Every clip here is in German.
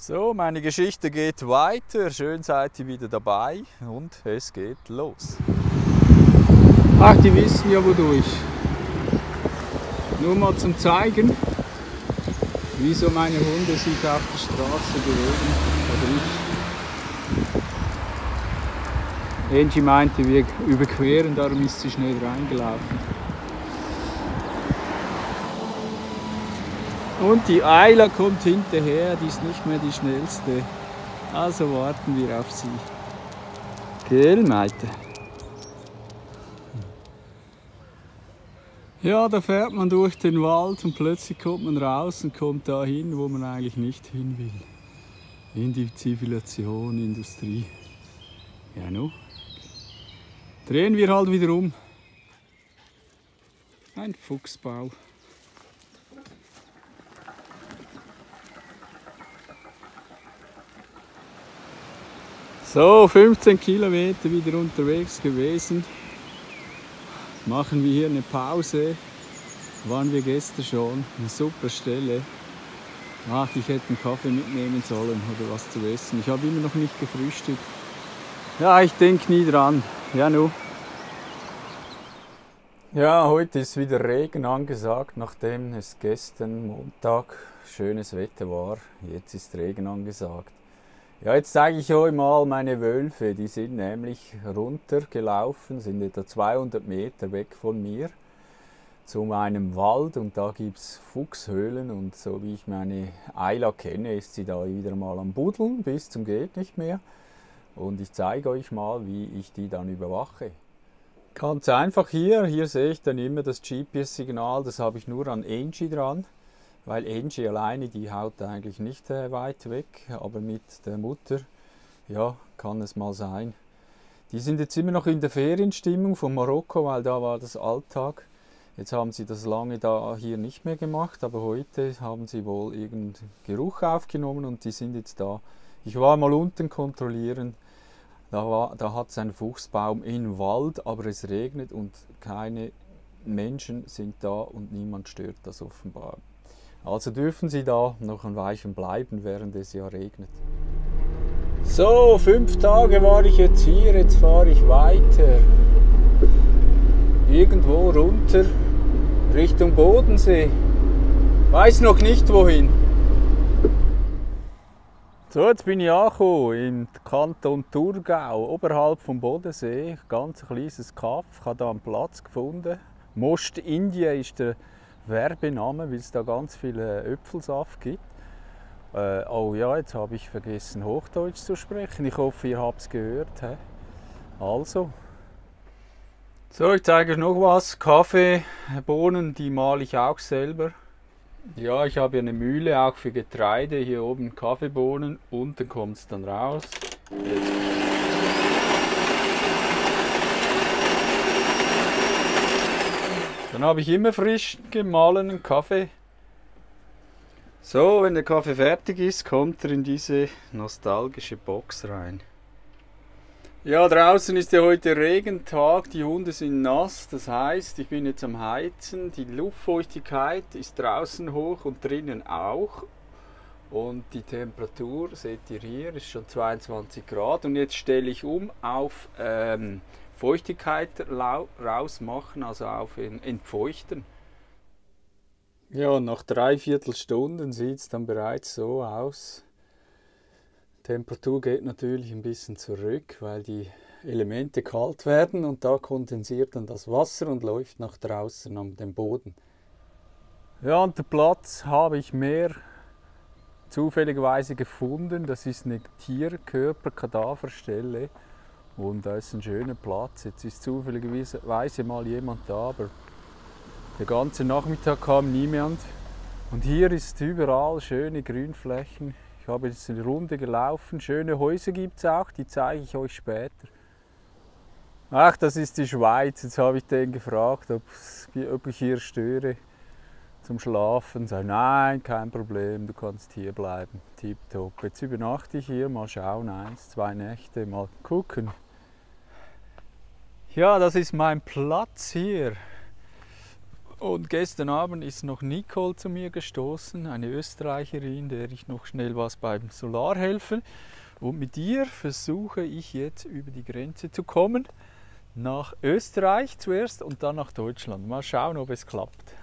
So, meine Geschichte geht weiter. Schön seid ihr wieder dabei und es geht los. Ach, die wissen ja wodurch. Nur mal zum Zeigen, wieso meine Hunde sich auf der Straße bewegen oder ich. Angie meinte, wir überqueren, darum ist sie schnell reingelaufen. Und die Ayla kommt hinterher, die ist nicht mehr die schnellste. Also warten wir auf sie. Gell, Meite? Ja, da fährt man durch den Wald und plötzlich kommt man raus und kommt da hin, wo man eigentlich nicht hin will. In die Zivilisation, Industrie. Ja, no. Drehen wir halt wieder um. Ein Fuchsbau. So, 15 Kilometer wieder unterwegs gewesen. Machen wir hier eine Pause. Waren wir gestern schon. Eine super Stelle. Ach, ich hätte einen Kaffee mitnehmen sollen oder was zu essen. Ich habe immer noch nicht gefrühstückt. Ja, ich denke nie dran. Ja, nu. Ja, heute ist wieder Regen angesagt, nachdem es gestern Montag schönes Wetter war. Jetzt ist Regen angesagt. Ja, jetzt zeige ich euch mal meine Wölfe. Die sind nämlich runtergelaufen, sind etwa 200 Meter weg von mir zu einem Wald und da gibt es Fuchshöhlen und so wie ich meine Ayla kenne, ist sie da wieder mal am Buddeln bis zum geht nicht mehr. Und ich zeige euch mal, wie ich die dann überwache. Ganz einfach hier sehe ich dann immer das GPS-Signal, das habe ich nur an Angie dran. Weil Angie alleine, die haut eigentlich nicht weit weg, aber mit der Mutter, ja, kann es mal sein. Die sind jetzt immer noch in der Ferienstimmung von Marokko, weil da war das Alltag. Jetzt haben sie das lange da hier nicht mehr gemacht, aber heute haben sie wohl irgendeinen Geruch aufgenommen und die sind jetzt da. Ich war mal unten kontrollieren, da hat es einen Fuchsbaum im Wald, aber es regnet und keine Menschen sind da und niemand stört das offenbar. Also dürfen sie da noch ein Weilchen bleiben, während es ja regnet. So, 5 Tage war ich jetzt hier, jetzt fahre ich weiter. Irgendwo runter, Richtung Bodensee. Weiß noch nicht wohin. So, jetzt bin ich angekommen im Kanton Thurgau, oberhalb vom Bodensee. Ganz kleines Kaff, ich habe da einen Platz gefunden. Most Indien ist der Werbename, weil es da ganz viele Äpfelsaft gibt. Oh ja, jetzt habe ich vergessen Hochdeutsch zu sprechen. Ich hoffe, ihr habt es gehört. He? Also. So, ich zeige euch noch was. Kaffeebohnen, die male ich auch selber. Ja, ich habe hier eine Mühle auch für Getreide. Hier oben Kaffeebohnen, unten kommt es dann raus. Jetzt. Dann habe ich immer frisch gemahlenen Kaffee. So, wenn der Kaffee fertig ist, kommt er in diese nostalgische Box rein. Ja, draußen ist ja heute Regentag, die Hunde sind nass, das heißt, ich bin jetzt am Heizen, die Luftfeuchtigkeit ist draußen hoch und drinnen auch. Und die Temperatur, seht ihr hier, ist schon 22 Grad und jetzt stelle ich um auf Feuchtigkeit rausmachen, also auf Entfeuchten. Ja, nach 3/4 Stunden sieht es dann bereits so aus. Temperatur geht natürlich ein bisschen zurück, weil die Elemente kalt werden und da kondensiert dann das Wasser und läuft nach draußen an den Boden. Ja, und den Platz habe ich mehr zufälligerweise gefunden. Das ist eine Tierkörper-Kadaverstelle. Und da ist ein schöner Platz. Jetzt ist zufälligerweise mal jemand da, aber der ganze Nachmittag kam niemand. Und hier ist überall schöne Grünflächen. Ich habe jetzt eine Runde gelaufen. Schöne Häuser gibt es auch, die zeige ich euch später. Ach, das ist die Schweiz. Jetzt habe ich den gefragt, ob ich hier störe zum Schlafen. Sag, nein, kein Problem, du kannst hier bleiben. Tipptopp. Jetzt übernachte ich hier, mal schauen, 1, 2 Nächte, mal gucken. Ja, das ist mein Platz hier. Und gestern Abend ist noch Nicole zu mir gestoßen, eine Österreicherin, der ich noch schnell was beim Solar helfe. Und mit ihr versuche ich jetzt über die Grenze zu kommen. Nach Österreich zuerst und dann nach Deutschland. Mal schauen, ob es klappt.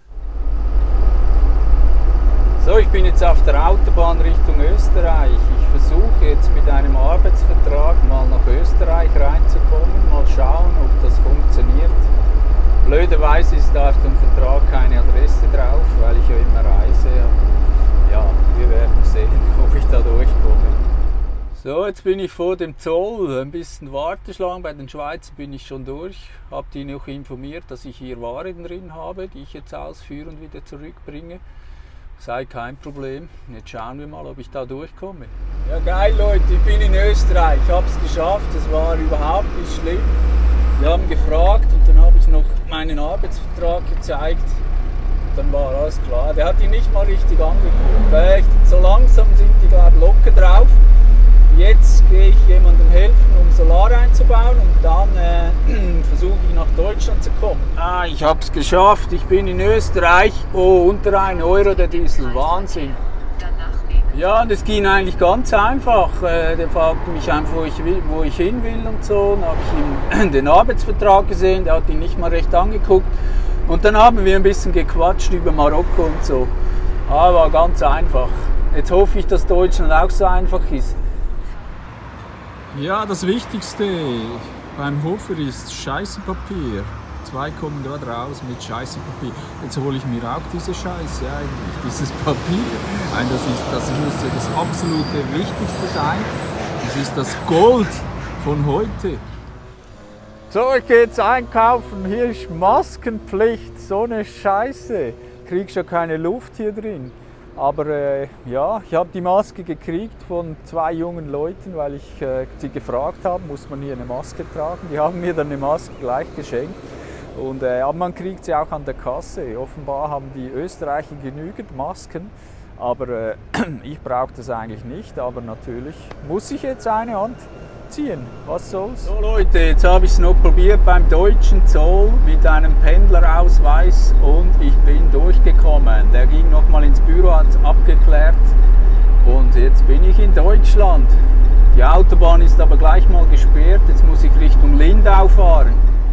So, ich bin jetzt auf der Autobahn Richtung Österreich. Ich versuche jetzt mit einem Arbeitsvertrag mal nach Österreich reinzukommen. Mal schauen, ob das funktioniert. Blöderweise ist da auf dem Vertrag keine Adresse drauf, weil ich ja immer reise. Ja, wir werden sehen, ob ich da durchkomme. So, jetzt bin ich vor dem Zoll. Ein bisschen Warteschlange. Bei den Schweizern bin ich schon durch. Habe die noch informiert, dass ich hier Waren drin habe, die ich jetzt ausführe und wieder zurückbringe. Sei kein Problem. Jetzt schauen wir mal, ob ich da durchkomme. Ja, geil, Leute, ich bin in Österreich. Ich habe es geschafft. Es war überhaupt nicht schlimm. Wir haben gefragt und dann habe ich noch meinen Arbeitsvertrag gezeigt. Dann war alles klar. Der hat ihn nicht mal richtig angeguckt. So langsam sind die gerade locker drauf. Jetzt gehe ich jemandem helfen, um Solar einzubauen und dann versuche ich nach Deutschland zu kommen. Ah, ich habe es geschafft. Ich bin in Österreich. Oh, unter 1 Euro der Diesel. Wahnsinn. Ja, das ging eigentlich ganz einfach. Der fragte mich einfach, wo ich hin will und so. Dann habe ich ihm den Arbeitsvertrag gesehen, der hat ihn nicht mal recht angeguckt. Und dann haben wir ein bisschen gequatscht über Marokko und so. Aber war ganz einfach. Jetzt hoffe ich, dass Deutschland auch so einfach ist. Ja, das Wichtigste beim Hofer ist Scheißepapier. 2 kommen gerade raus mit Scheißepapier. Jetzt hole ich mir auch diese Scheiße eigentlich, dieses Papier. Das muss ja das absolute Wichtigste sein. Das ist das Gold von heute. So, ich gehe jetzt einkaufen. Hier ist Maskenpflicht. So eine Scheiße. Kriegst ja keine Luft hier drin. Aber ja, ich habe die Maske gekriegt von 2 jungen Leuten, weil ich sie gefragt habe, muss man hier eine Maske tragen. Die haben mir dann eine Maske gleich geschenkt. Und, aber man kriegt sie auch an der Kasse. Offenbar haben die Österreicher genügend Masken, aber ich brauche das eigentlich nicht. Aber natürlich muss ich jetzt eine anziehen. Was soll's? So Leute, jetzt habe ich es noch probiert beim deutschen Zoll mit einem Pendlerausweis und ich bin durchgekommen. Der ging nochmal ins Büro, hat es abgeklärt und jetzt bin ich in Deutschland. Die Autobahn ist aber gleich mal gesperrt. Jetzt muss ich Richtung Lindau fahren.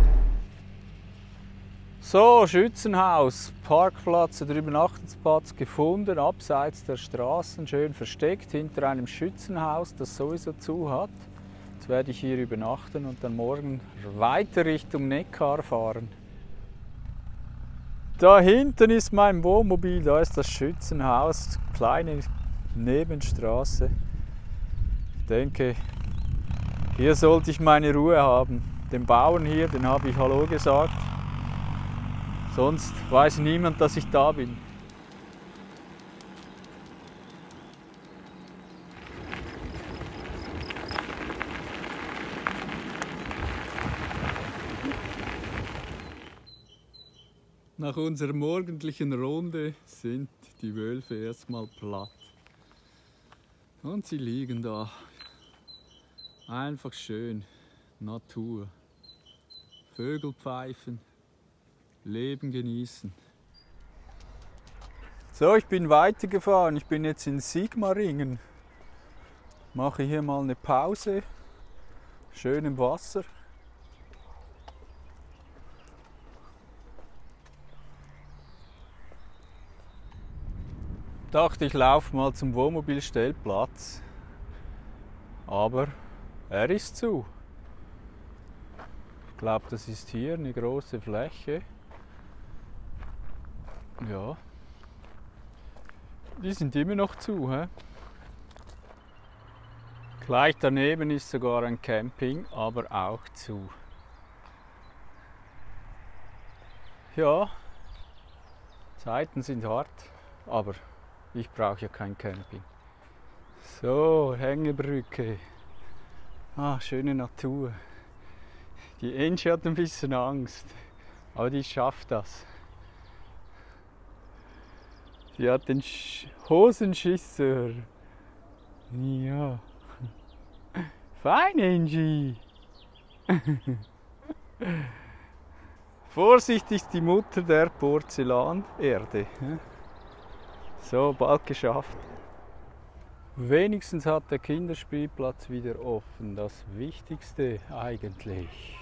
So, Schützenhaus, Parkplatz oder Übernachtungsplatz gefunden, abseits der Straßen, schön versteckt hinter einem Schützenhaus, das sowieso zu hat. Jetzt werde ich hier übernachten und dann morgen weiter Richtung Neckar fahren. Da hinten ist mein Wohnmobil, da ist das Schützenhaus, kleine Nebenstraße. Ich denke, hier sollte ich meine Ruhe haben. Dem Bauern hier, den habe ich Hallo gesagt. Sonst weiß niemand, dass ich da bin. Nach unserer morgendlichen Runde sind die Wölfe erstmal platt. Und sie liegen da. Einfach schön. Natur. Vögel pfeifen. Leben genießen. So, ich bin weitergefahren. Ich bin jetzt in Sigmaringen. Mache hier mal eine Pause. Schön im Wasser. Dachte, ich laufe mal zum Wohnmobilstellplatz. Aber er ist zu. Ich glaube, das ist hier eine große Fläche. Ja, die sind immer noch zu. He? Gleich daneben ist sogar ein Camping, aber auch zu. Ja, Zeiten sind hart, aber ich brauche ja kein Camping. So, Hängebrücke. Ah, schöne Natur. Die Angie hat ein bisschen Angst, aber die schafft das. Sie hat den Hosenschisser. Ja. Fein, Angie. Vorsicht ist die Mutter der Porzellanerde. So, bald geschafft. Wenigstens hat der Kinderspielplatz wieder offen. Das Wichtigste eigentlich.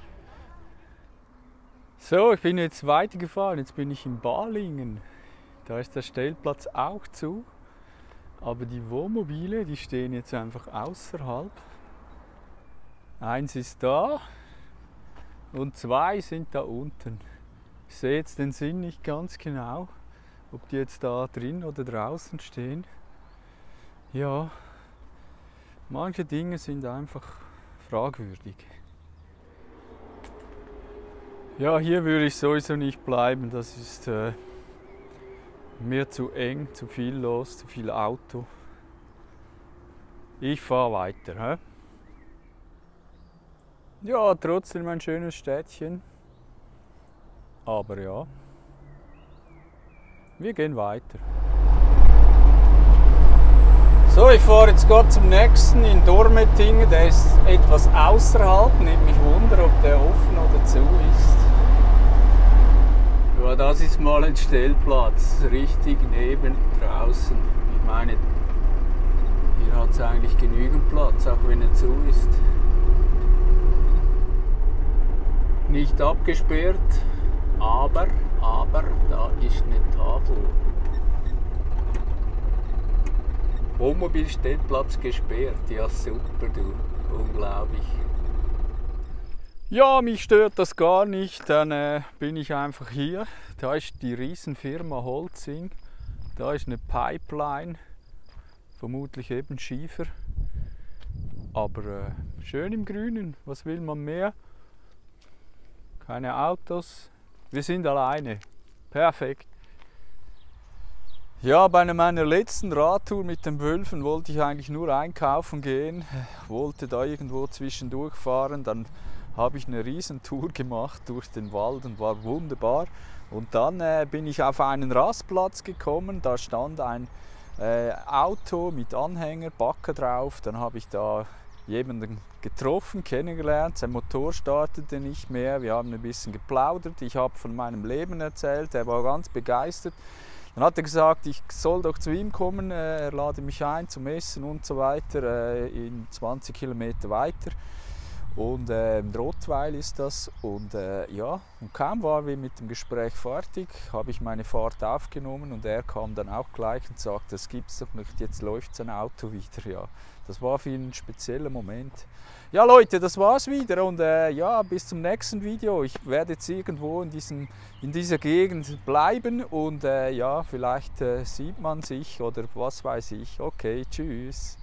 So, ich bin jetzt weitergefahren. Jetzt bin ich in Balingen. Da ist der Stellplatz auch zu. Aber die Wohnmobile, die stehen jetzt einfach außerhalb. Eins ist da und 2 sind da unten. Ich sehe jetzt den Sinn nicht ganz genau, ob die jetzt da drin oder draußen stehen. Ja, manche Dinge sind einfach fragwürdig. Ja, hier würde ich sowieso nicht bleiben. Das ist mir zu eng, zu viel los, zu viel Auto. Ich fahre weiter. He? Ja, trotzdem ein schönes Städtchen. Aber ja, wir gehen weiter. So, ich fahre jetzt gerade zum nächsten in Dormetingen. Der ist etwas außerhalb. Nimmt mich Wunder, ob der offen oder zu ist. Ja, das ist mal ein Stellplatz, richtig neben draußen. Ich meine, hier hat es eigentlich genügend Platz, auch wenn er zu ist. Nicht abgesperrt, aber da ist eine Tafel. Wohnmobilstellplatz gesperrt, ja super du, unglaublich. Ja, mich stört das gar nicht, dann bin ich einfach hier. Da ist die Riesenfirma Holcim, da ist eine Pipeline, vermutlich eben Schiefer. Aber schön im Grünen, was will man mehr? Keine Autos, wir sind alleine, perfekt. Ja, bei meiner letzten Radtour mit den Wölfen wollte ich eigentlich nur einkaufen gehen, wollte da irgendwo zwischendurch fahren, dann habe ich eine Riesentour gemacht durch den Wald und war wunderbar. Und dann bin ich auf einen Rastplatz gekommen, da stand ein Auto mit Anhänger, Bagger drauf, dann habe ich da jemanden getroffen, kennengelernt, sein Motor startete nicht mehr, wir haben ein bisschen geplaudert, ich habe von meinem Leben erzählt, er war ganz begeistert. Dann hat er gesagt, ich soll doch zu ihm kommen, er lade mich ein zum Essen und so weiter, in 20 Kilometer weiter. Und in Rottweil ist das. Und ja, und kaum waren wir mit dem Gespräch fertig, habe ich meine Fahrt aufgenommen und er kam dann auch gleich und sagte, das gibt's doch nicht, jetzt läuft sein Auto wieder. Ja, das war für ihn ein spezieller Moment. Ja Leute, das war's wieder und ja, bis zum nächsten Video. Ich werde jetzt irgendwo in dieser Gegend bleiben und ja, vielleicht sieht man sich oder was weiß ich. Okay, tschüss.